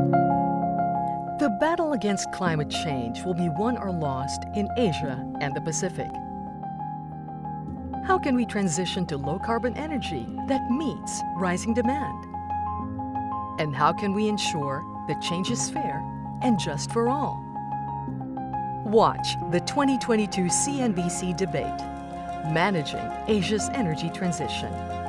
The battle against climate change will be won or lost in Asia and the Pacific. How can we transition to low-carbon energy that meets rising demand? And how can we ensure that change is fair and just for all? Watch the 2022 CNBC debate, Managing Asia's Energy Transition.